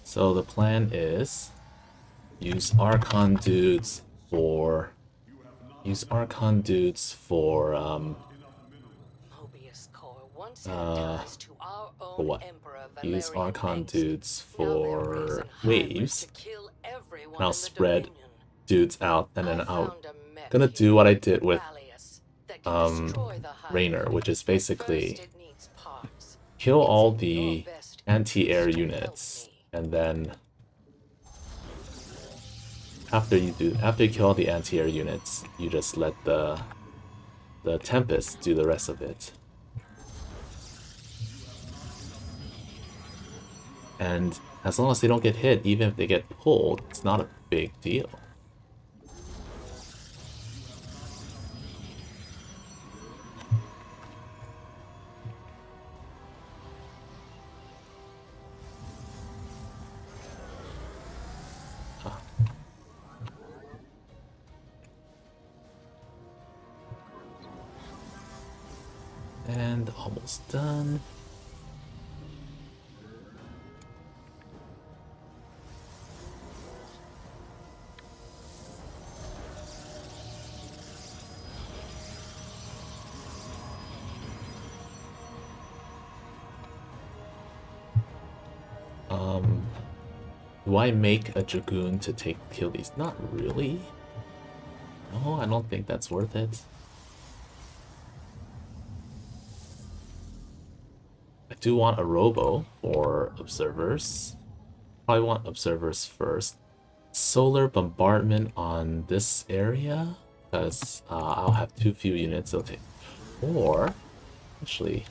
So the plan is use Archon dudes for uh for what? Use Archon dudes for waves. And I'll spread dudes out, and then I'll gonna do what I did with Raynor, which is basically kill all the anti-air units, and then after you kill all the anti-air units, you just let the tempests do the rest of it. And as long as they don't get hit, even if they get pulled, it's not a big deal. And almost done. Do I make a Dragoon to kill these? Not really. No, I don't think that's worth it. I do want a Robo for observers. Probably want observers first. Solar bombardment on this area, because I'll have too few units. Okay. Or, actually,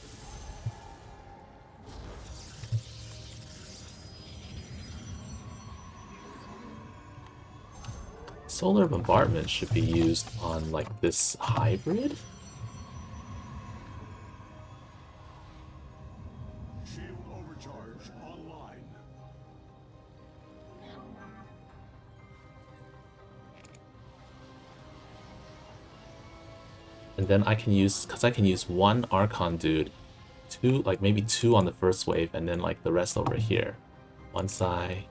solar bombardment should be used on like this hybrid. Shield overcharge online. And then I can use, because I can use one Archon dude, two, like maybe two on the first wave, and then like the rest over here. Once I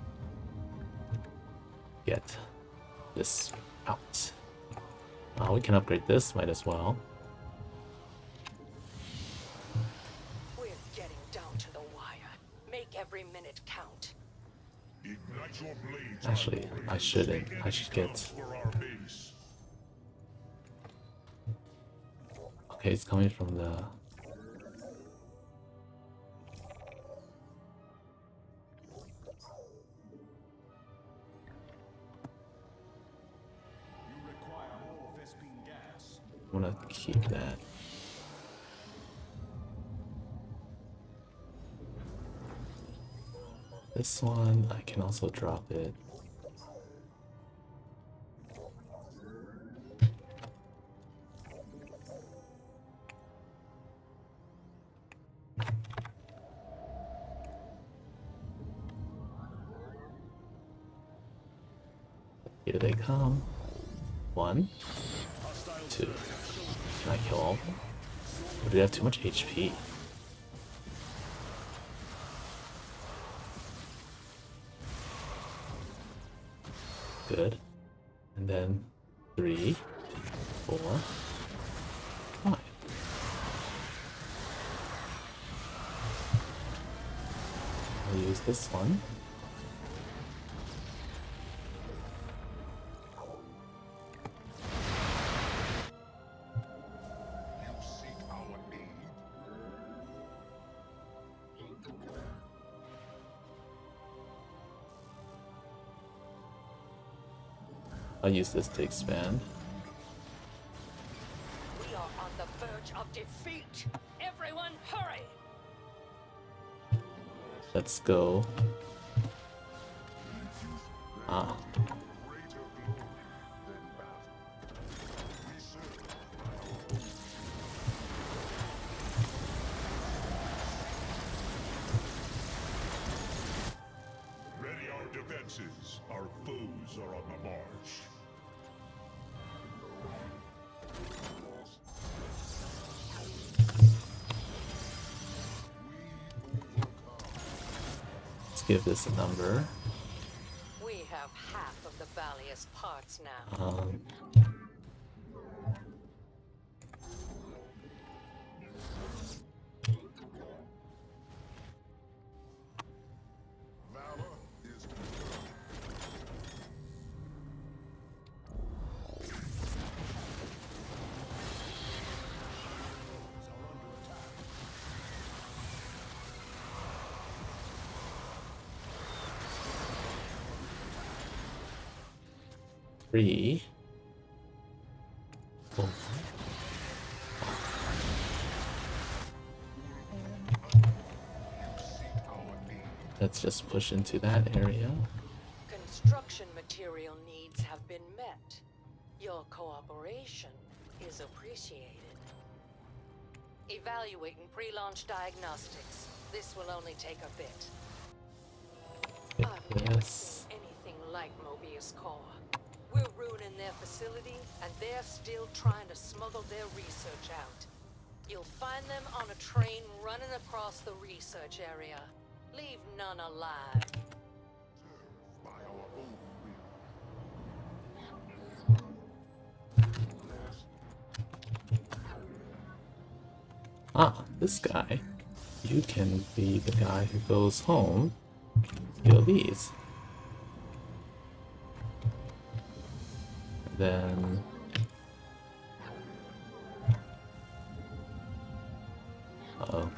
get this out. We can upgrade this, might as well. We're getting down to the wire. Make every minute count. Ignite your blades. Actually, I shouldn't. I should get... Okay, it's coming from the... I want to keep that. This one, I can also drop it. Here they come. 1, 2. Can I kill all of them? Or do they have too much HP? Good. And then 3, 4, 5. I'll use this one. I'll use this to expand. We are on the verge of defeat. Everyone, hurry! Let's go. Ah. Ready our defenses. Our foes are on the march. give this a number. We have half of the Valious parts now. Valor is Three. Oh. Let's just push into that area. Construction material needs have been met. Your cooperation is appreciated. Evaluating pre-launch diagnostics. This will only take a bit. I've never seen anything like Mobius Core. We're ruining their facility, and they're still trying to smuggle their research out. You'll find them on a train running across the research area. Leave none alive. by our own will. Ah, this guy. You can be the guy who goes home. Steal these. Then uh-oh.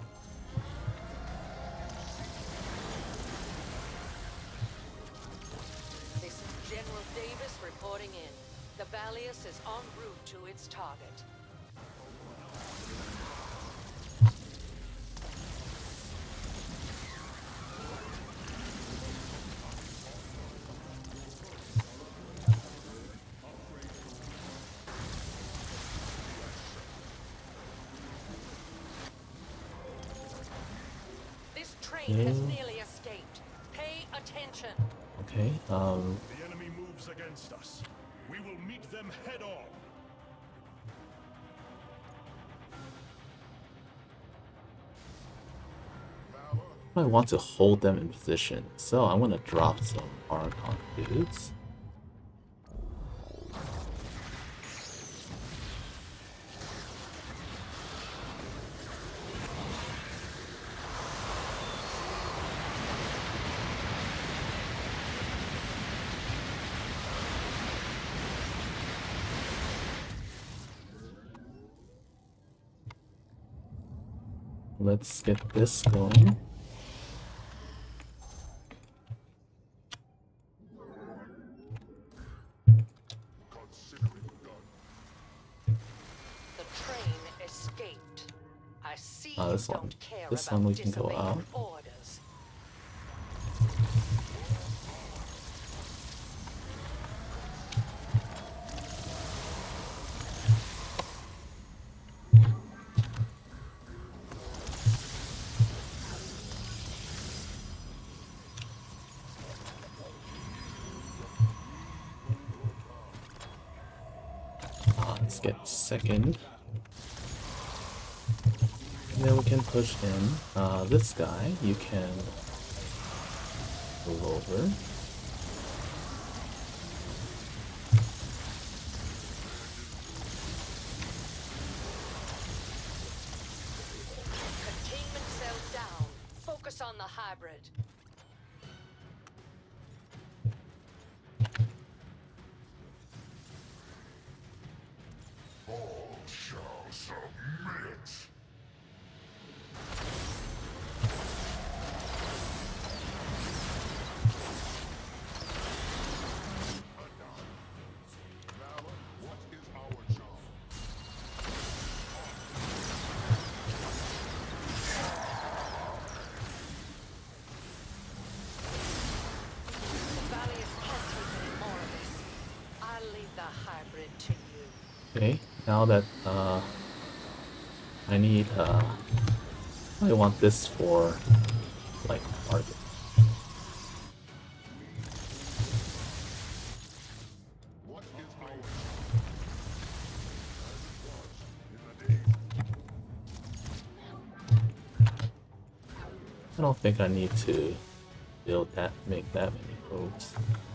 This is General Davis reporting in. The Valius is en route to its target. Has nearly escaped. Pay attention. Okay, The enemy moves against us. We will meet them head on. I want to hold them in position, so I'm gonna drop some Archon dudes. Let's get this going. The train escaped. I see This you one. don't care This about one we can go disobeying out. orders. Let's get second. And then we can push in. This guy, you can move over. Containment cell down. Focus on the hybrid. All shall submit. Valor, what is our job? The Valius can't take any more of this. I'll leave the hybrid to you. Okay, now that I need I want this for like target. What is our job? As it was in the day. I don't think I need to make that many probes.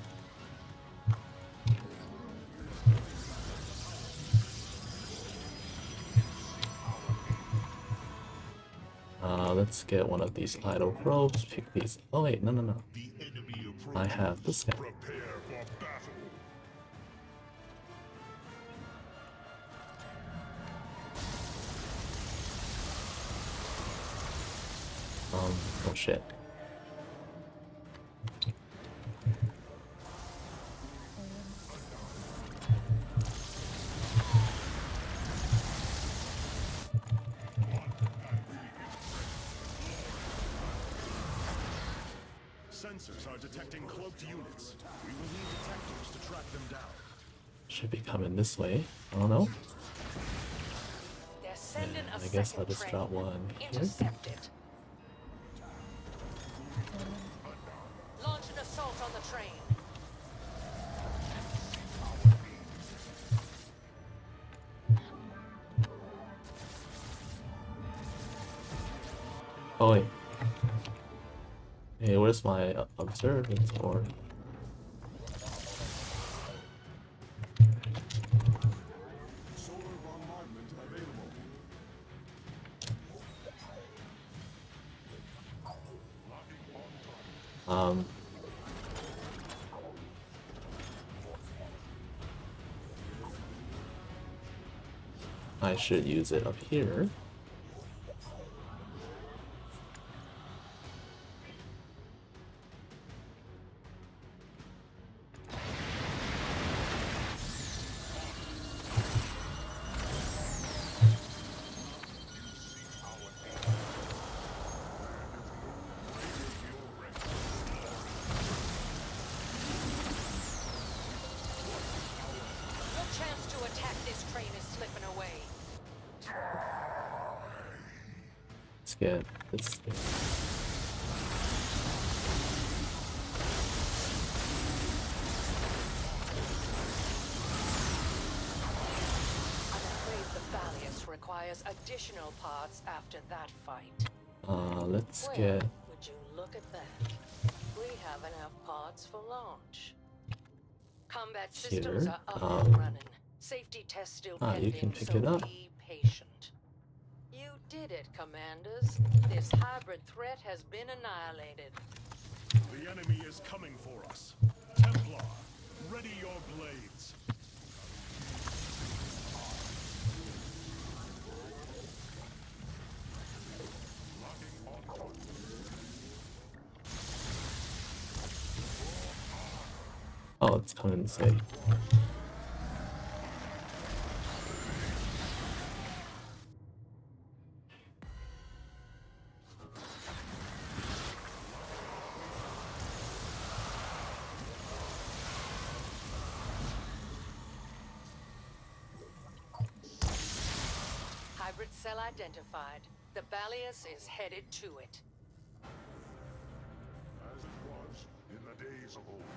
Let's get one of these idle probes. Pick these. Oh wait, no. The enemy I approaches. have this guy. Prepare for battle. Oh shit. Sensors are detecting cloaked units. We will need detectors to track them down. Should be coming this way. I don't know. They're sending a I guess I'll second just train. drop one here. Intercept it. Launch an assault on the train. Oh wait. Hey, where's my observatory? Solar bombardment available. I should use it up here. Your chance to attack this train is slipping away. Let's get this thing. I'm afraid the Valius requires additional parts after that fight. Let's Well, get would you look at that? We have enough parts for launch. Combat systems Here, are up and running. Safety tests still you pending, can pick so it up. be patient. You did it, Commanders. This hybrid threat has been annihilated. The enemy is coming for us. Templar, ready your blades. Oh, it's coming this way. Hybrid cell identified. The Valius is headed to it. As it was in the days of old.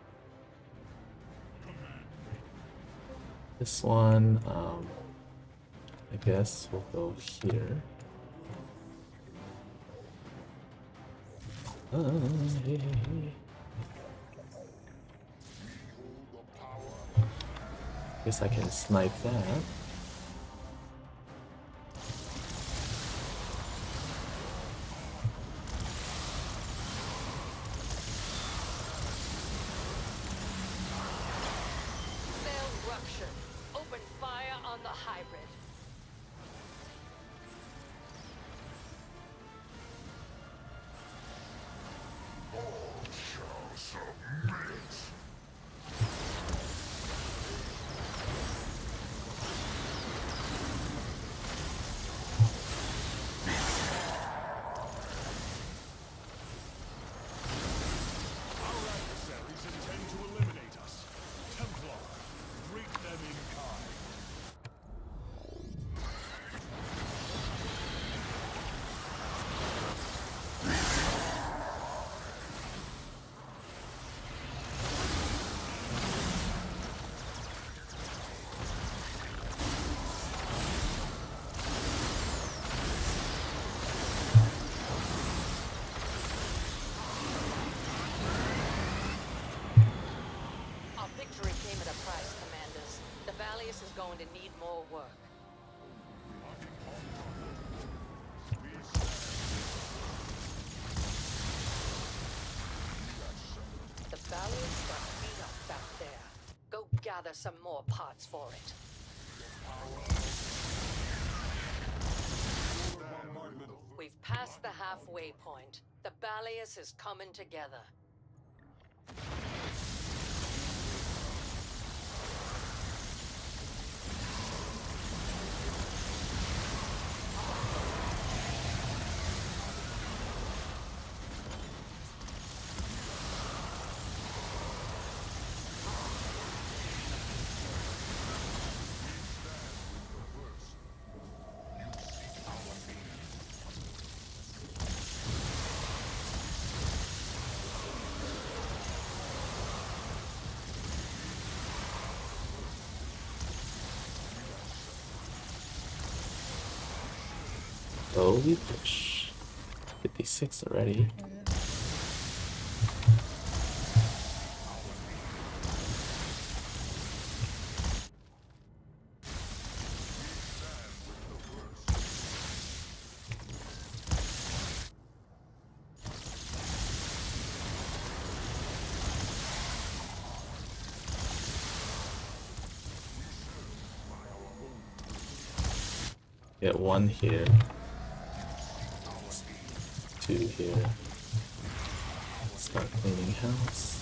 This one, I guess we'll go here. Hey. Guess I can snipe that. Cell rupture. Open fire on the hybrid. Our adversaries intend to eliminate us. Templar, greet them in kind. Ballius is going to need more work. The Ballius got beat up back there. Go gather some more parts for it. We've passed the halfway point. The Ballius is coming together. Slowly push. 56 already. Get one here. Two here. Start cleaning house.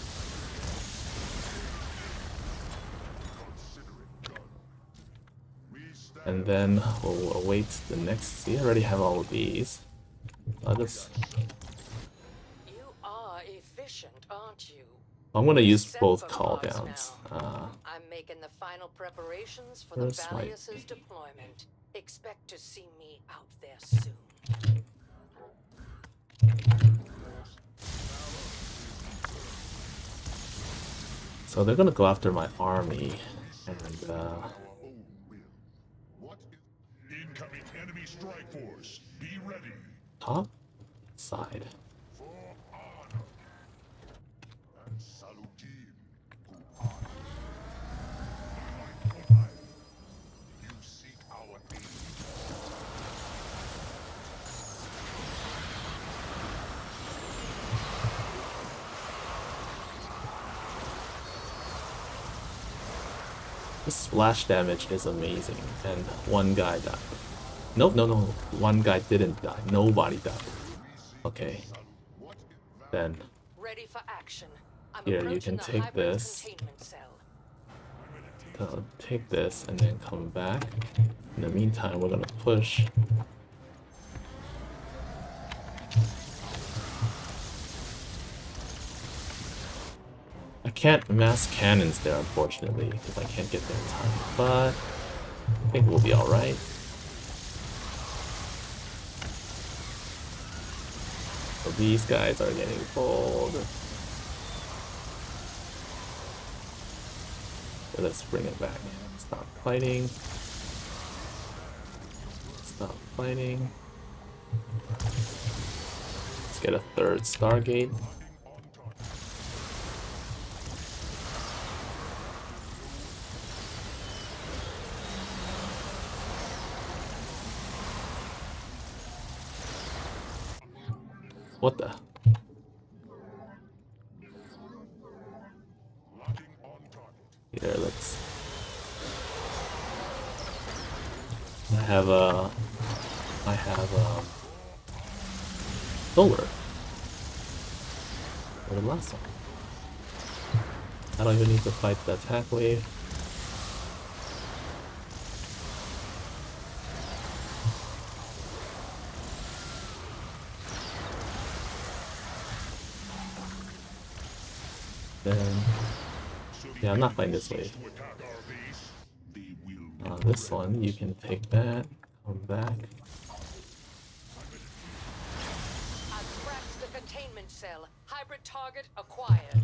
And then we'll await the next. See, I already have all of these. Let us. You are efficient, aren't you? I'm gonna use Set both for call Mars downs. I'm making the final preparations for the Where's my- Ballius's deployment. Expect to see me out there soon. So they're gonna go after my army, and Incoming enemy strike force. Be ready. top side. For honor. And salutin. You seek our aid. The splash damage is amazing, and one guy died. Nope, no, one guy didn't die. Nobody died. Okay. Then Ready for action. I'm here you approaching can the take hybrid this. containment cell. Take this and then come back. In the meantime, we're gonna push. I can't mass cannons there, unfortunately, because I can't get there in time. But I think we'll be alright. So these guys are getting bold. So let's bring it back. Stop fighting. Stop fighting. Let's get a third Stargate. What the? Here, let's. I have solar. For the last one. I don't even need to fight the attack wave. Then, yeah, I'm not playing this wave. This one, you can take that, come back. I've cracked the containment cell. Hybrid target acquired.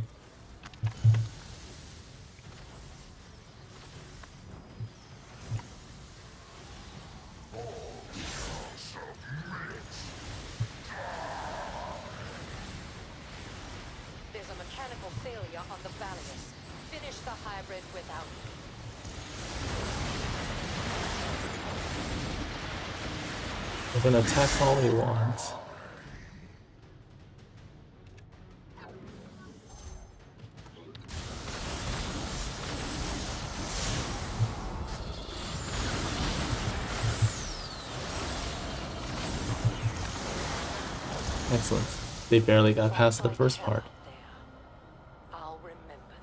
There's a mechanical failure on the Ballius. Finish the hybrid without me. We're gonna attack all we want. Excellent. They barely got past the first part. I'll remember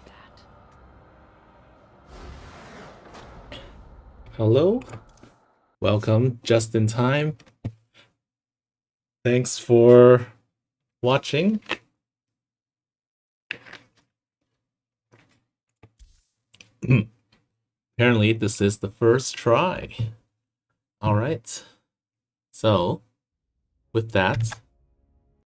that. Hello? Welcome, just in time. Thanks for watching. Apparently, this is the first try. Alright. So, with that,